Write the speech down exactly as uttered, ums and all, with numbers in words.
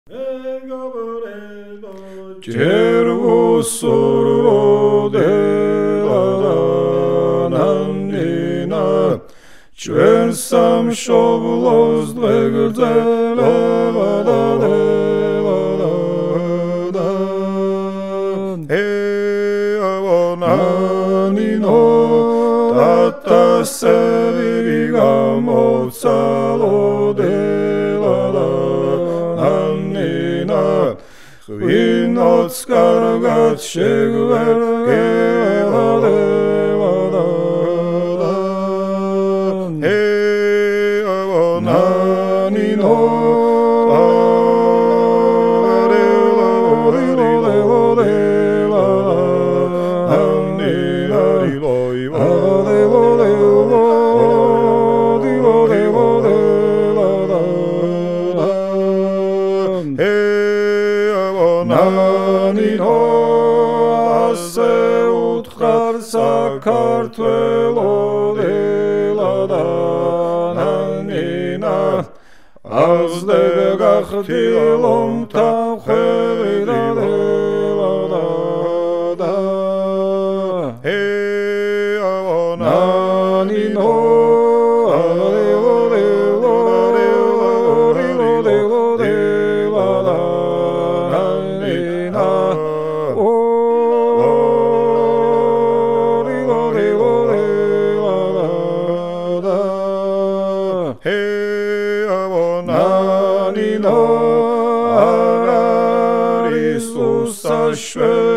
Cervusuro delananina Ჩვენ სამშობლოს გვეგრძელებოდა ეავონანინო ტატასები გამოვცალოდელანანინა ღვინოც კარგად შეგვერგებოდა Nino Az de gachtilom ta khevida da Hey avonani no Nino Aristus Ashwe